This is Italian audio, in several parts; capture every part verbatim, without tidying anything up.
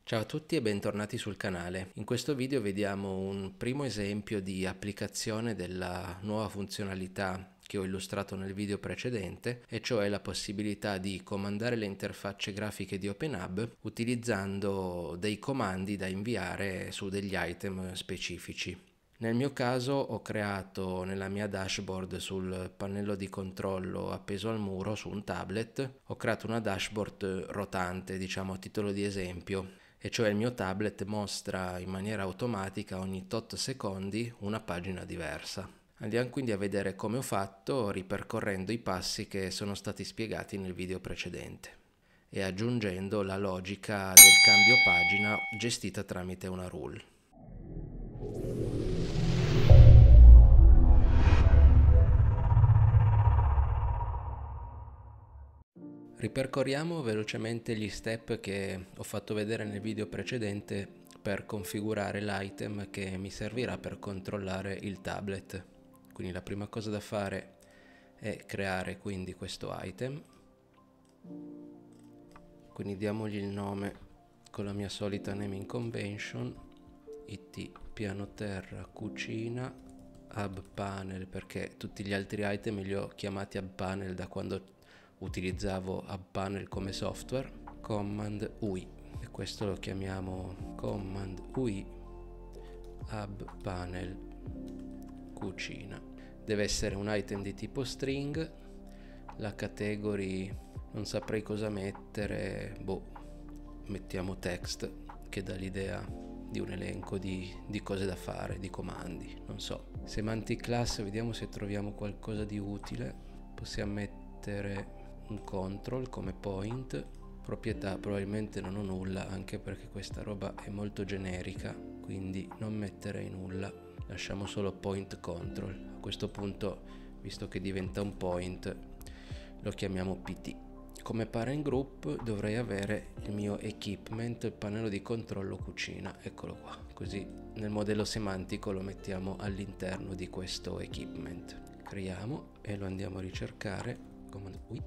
Ciao a tutti e bentornati sul canale. In questo video vediamo un primo esempio di applicazione della nuova funzionalità che ho illustrato nel video precedente, e cioè la possibilità di comandare le interfacce grafiche di OpenHub utilizzando dei comandi da inviare su degli item specifici. Nel mio caso ho creato nella mia dashboard sul pannello di controllo appeso al muro su un tablet, ho creato una dashboard rotante, diciamo a titolo di esempio, e cioè il mio tablet mostra in maniera automatica ogni tot secondi una pagina diversa. Andiamo quindi a vedere come ho fatto ripercorrendo i passi che sono stati spiegati nel video precedente e aggiungendo la logica del cambio pagina gestita tramite una rule. Ripercorriamo velocemente gli step che ho fatto vedere nel video precedente per configurare l'item che mi servirà per controllare il tablet. Quindi la prima cosa da fare è creare quindi questo item, quindi diamogli il nome con la mia solita naming convention, it piano terra cucina hub panel, perché tutti gli altri item li ho chiamati hub panel da quando utilizzavo hub panel come software. Command U I, e questo lo chiamiamo command U I hub panel cucina. Deve essere un item di tipo string. La category non saprei cosa mettere, boh, mettiamo text, che dà l'idea di un elenco di, di cose da fare, di comandi, non so. Semantic class, vediamo se troviamo qualcosa di utile. Possiamo mettere un control come point. Proprietà probabilmente non ho nulla, anche perché questa roba è molto generica, quindi non metterei nulla, lasciamo solo point control. A questo punto, visto che diventa un point, lo chiamiamo P T. Come parent group dovrei avere il mio equipment, il pannello di controllo cucina, eccolo qua, così nel modello semantico lo mettiamo all'interno di questo equipment. Creiamo e lo andiamo a ricercare. Comando U I.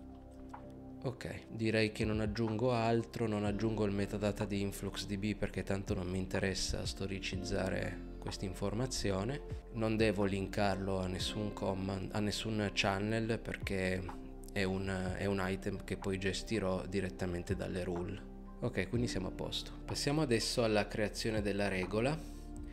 Ok, direi che non aggiungo altro, non aggiungo il metadata di InfluxDB perché tanto non mi interessa storicizzare questa informazione. Non devo linkarlo a nessun command, a nessun channel, perché è un, è un item che poi gestirò direttamente dalle rule. Ok, quindi siamo a posto. Passiamo adesso alla creazione della regola,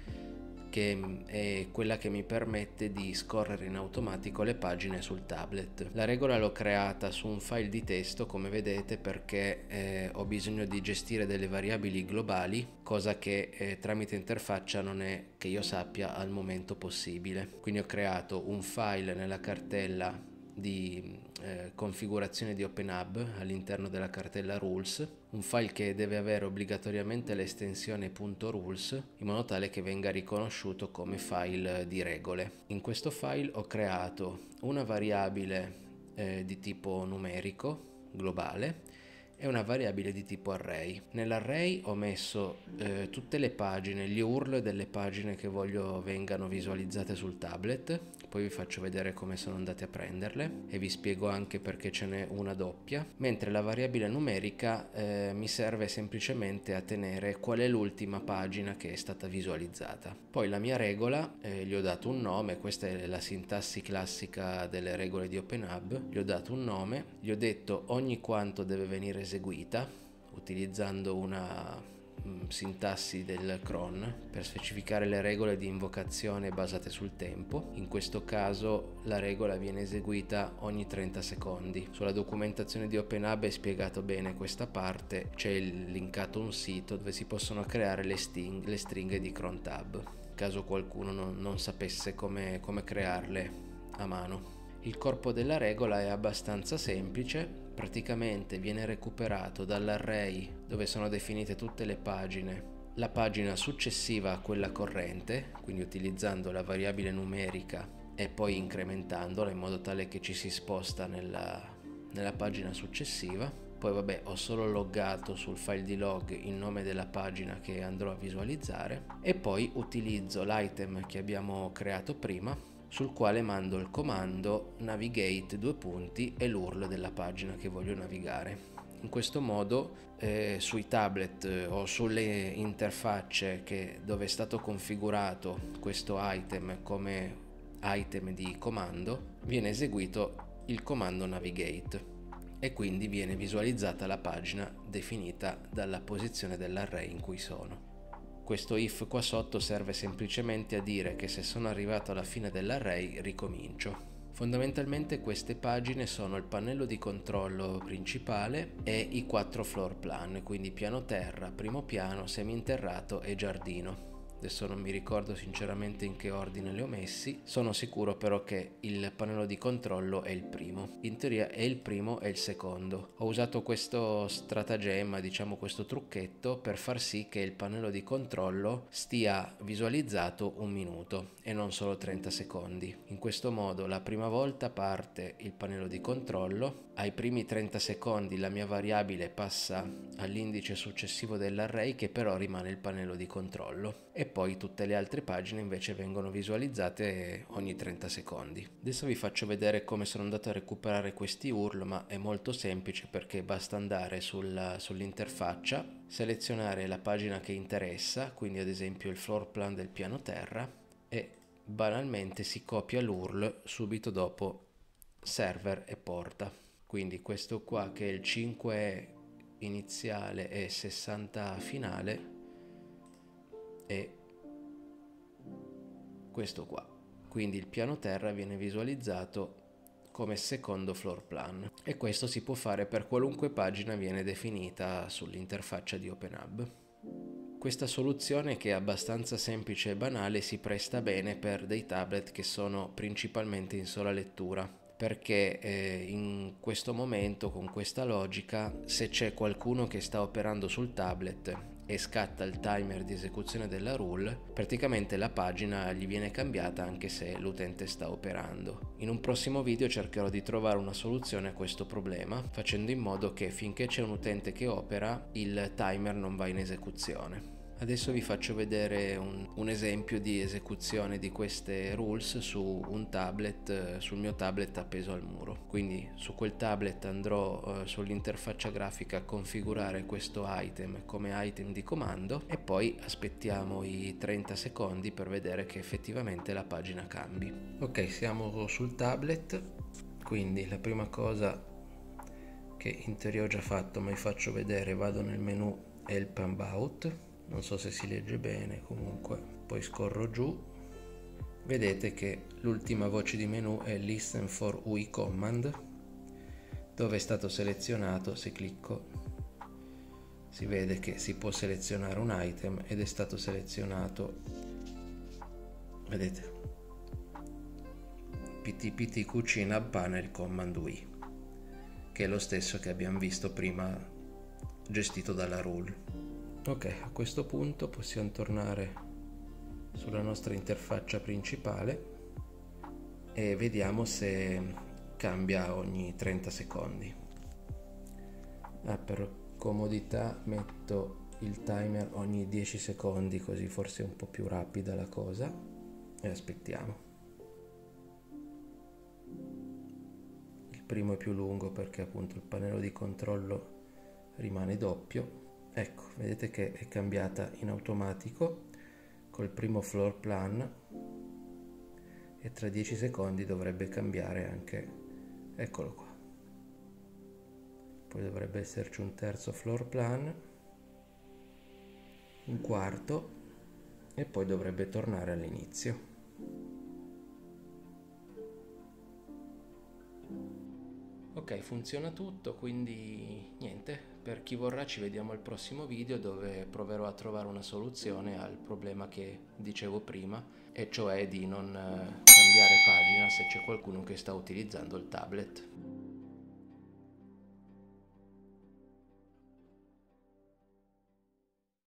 che è quella che mi permette di scorrere in automatico le pagine sul tablet. La regola l'ho creata su un file di testo, come vedete, perché eh, ho bisogno di gestire delle variabili globali, cosa che eh, tramite interfaccia non è, che io sappia, al momento possibile. Quindi ho creato un file nella cartella di eh, configurazione di OpenHub all'interno della cartella rules, un file che deve avere obbligatoriamente l'estensione .rules in modo tale che venga riconosciuto come file di regole. In questo file ho creato una variabile eh, di tipo numerico globale e una variabile di tipo array. Nell'array ho messo eh, tutte le pagine, gli U R L delle pagine che voglio vengano visualizzate sul tablet. Poi vi faccio vedere come sono andate a prenderle e vi spiego anche perché ce n'è una doppia, mentre la variabile numerica eh, mi serve semplicemente a tenere qual è l'ultima pagina che è stata visualizzata. Poi la mia regola, eh, gli ho dato un nome, questa è la sintassi classica delle regole di OpenHub, gli ho dato un nome, gli ho detto ogni quanto deve venire eseguita, utilizzando una sintassi del cron per specificare le regole di invocazione basate sul tempo. In questo caso la regola viene eseguita ogni trenta secondi. Sulla documentazione di OpenHub è spiegato bene questa parte, c'è linkato un sito dove si possono creare le, sting, le stringhe di cron tab, in caso qualcuno non, non sapesse come, come crearle a mano. Il corpo della regola è abbastanza semplice, praticamente viene recuperato dall'array dove sono definite tutte le pagine, la pagina successiva a quella corrente, quindi utilizzando la variabile numerica e poi incrementandola in modo tale che ci si sposta nella, nella pagina successiva. Poi vabbè, ho solo loggato sul file di log il nome della pagina che andrò a visualizzare e poi utilizzo l'item che abbiamo creato prima, sul quale mando il comando navigate due punti e l'U R L della pagina che voglio navigare. In questo modo eh, sui tablet eh, o sulle interfacce che, dove è stato configurato questo item come item di comando, viene eseguito il comando navigate e quindi viene visualizzata la pagina definita dalla posizione dell'array in cui sono. Questo if qua sotto serve semplicemente a dire che se sono arrivato alla fine dell'array ricomincio. Fondamentalmente queste pagine sono il pannello di controllo principale e i quattro floor plan, quindi piano terra, primo piano, seminterrato e giardino. Adesso non mi ricordo sinceramente in che ordine li ho messi, sono sicuro però che il pannello di controllo è il primo. In teoria è il primo e il secondo. Ho usato questo stratagemma, diciamo questo trucchetto, per far sì che il pannello di controllo stia visualizzato un minuto e non solo trenta secondi. In questo modo la prima volta parte il pannello di controllo, ai primi trenta secondi la mia variabile passa all'indice successivo dell'array che però rimane il pannello di controllo e poi tutte le altre pagine invece vengono visualizzate ogni trenta secondi. Adesso vi faccio vedere come sono andato a recuperare questi U R L, ma è molto semplice perché basta andare sul, sull'interfaccia, selezionare la pagina che interessa, quindi ad esempio il floor plan del piano terra, e banalmente si copia l'U R L subito dopo server e porta. Quindi questo qua che è il cinque iniziale e sessanta finale e questo qua, quindi il piano terra viene visualizzato come secondo floor plan e questo si può fare per qualunque pagina viene definita sull'interfaccia di OpenHub. Questa soluzione, che è abbastanza semplice e banale, si presta bene per dei tablet che sono principalmente in sola lettura, perché eh, in questo momento con questa logica, se c'è qualcuno che sta operando sul tablet e scatta il timer di esecuzione della rule, praticamente la pagina gli viene cambiata anche se l'utente sta operando. In un prossimo video cercherò di trovare una soluzione a questo problema, facendo in modo che finché c'è un utente che opera il timer non va in esecuzione. Adesso vi faccio vedere un, un esempio di esecuzione di queste rules su un tablet, sul mio tablet appeso al muro. Quindi su quel tablet andrò eh, sull'interfaccia grafica a configurare questo item come item di comando e poi aspettiamo i trenta secondi per vedere che effettivamente la pagina cambi. Ok, siamo sul tablet, quindi la prima cosa che in teoria ho già fatto, ma vi faccio vedere, vado nel menu Help and About. Non so se si legge bene, comunque poi scorro giù, vedete che l'ultima voce di menu è Listen for U I Command, dove è stato selezionato, se clicco si vede che si può selezionare un item ed è stato selezionato, vedete, P T P T Cucina Panel Command U I, che è lo stesso che abbiamo visto prima gestito dalla rule. Ok, a questo punto possiamo tornare sulla nostra interfaccia principale e vediamo se cambia ogni trenta secondi. Ah, per comodità metto il timer ogni dieci secondi, così forse è un po' più rapida la cosa, e aspettiamo. Il primo è più lungo perché appunto il pannello di controllo rimane doppio. Ecco, vedete che è cambiata in automatico col primo floor plan e tra dieci secondi dovrebbe cambiare anche, eccolo qua. Poi dovrebbe esserci un terzo floor plan, un quarto e poi dovrebbe tornare all'inizio. Ok, funziona tutto, quindi niente, per chi vorrà ci vediamo al prossimo video dove proverò a trovare una soluzione al problema che dicevo prima, e cioè di non cambiare pagina se c'è qualcuno che sta utilizzando il tablet.